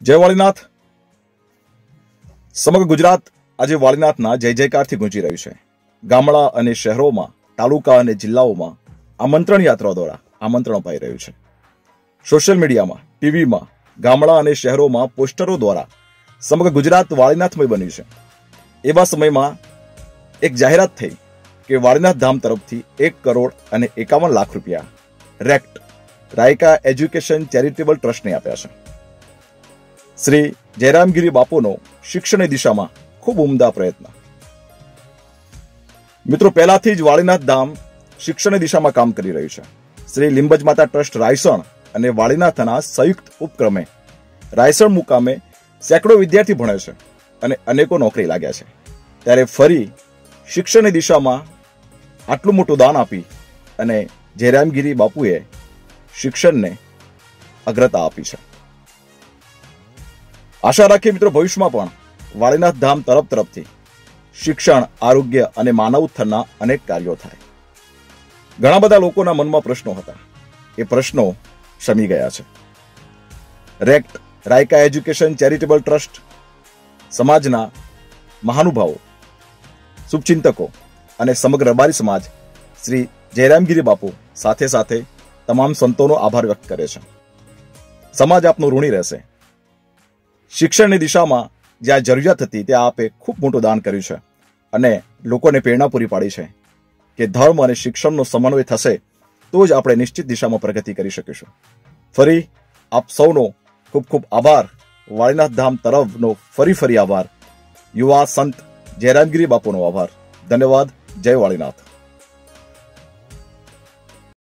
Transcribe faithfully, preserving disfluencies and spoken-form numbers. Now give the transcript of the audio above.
જય વાળીનાથ. સમગ્ર ગુજરાત આજે વાળીનાથના જય જયકારથી ગુંજી રહ્યું છે. ગામડા અને શહેરોમાં, તાલુકા અને જિલ્લાઓમાં આમંત્રણ યાત્રા દ્વારા આમંત્રણ અપાઈ રહ્યું છે. સોશિયલ મીડિયામાં, ટીવીમાં, ગામડા અને શહેરોમાં પોસ્ટરો દ્વારા સમગ્ર ગુજરાત વાળીનાથમય બન્યું છે. એવા સમયમાં એક જાહેરાત થઈ કે વાળીનાથ ધામ તરફથી એક કરોડ અને એકાવન લાખ રૂપિયા રેક્ટ રાયકા એજ્યુકેશન ચેરિટેબલ ટ્રસ્ટને આપ્યા છે. શ્રી જયરામગીરી બાપુનો શિક્ષણની દિશામાં ખૂબ ઉમદા પ્રયત્ન. મિત્રો, પહેલાથી જ વાળીનાથ ધામ શિક્ષણની દિશામાં કામ કરી રહ્યું છે. શ્રી લીંબજ માતા ટ્રસ્ટ રાયસણ અને વાળીનાથના સંયુક્ત ઉપક્રમે રાયસણ મુકામે સેંકડો વિદ્યાર્થી ભણે છે અને અનેકો નોકરી લાગ્યા છે. ત્યારે ફરી શિક્ષણની દિશામાં આટલું મોટું દાન આપી અને જયરામગીરી બાપુએ શિક્ષણને અગ્રતા આપી છે. આશા રાખીએ મિત્રો, ભવિષ્યમાં પણ વાળીનાથ ધામ તરફ તરફથી શિક્ષણ, આરોગ્ય અને માનવ ઉત્થાનના અનેક કાર્યો થાય. ઘણા બધા લોકોના મનમાં પ્રશ્નો હતા, એ પ્રશ્નો શમી ગયા છે. રેક્ટ રાયકા એજ્યુકેશન ચેરિટેબલ ટ્રસ્ટ સમાજના મહાનુભાવો, શુભચિંતકો અને સમગ્ર રબારી સમાજ શ્રી જયરામગીરી બાપુ સાથે સાથે તમામ સંતોનો આભાર વ્યક્ત કરે છે. સમાજ આપનું ઋણી રહેશે. શિક્ષણની દિશામાં જ્યાં જરૂરિયાત હતી ત્યાં આપે ખૂબ મોટું દાન કર્યું છે અને લોકોને પ્રેરણા પૂરી પાડી છે કે ધર્મ અને શિક્ષણનો સમન્વય થશે તો જ આપણે નિશ્ચિત દિશામાં પ્રગતિ કરી શકીશું. ફરી આપ સૌનો ખૂબ ખૂબ આભાર. વાળીનાથ ધામ તરફનો ફરી ફરી આભાર. યુવા સંત જયરામગીરી બાપુનો આભાર. ધન્યવાદ. જય વાળીનાથ.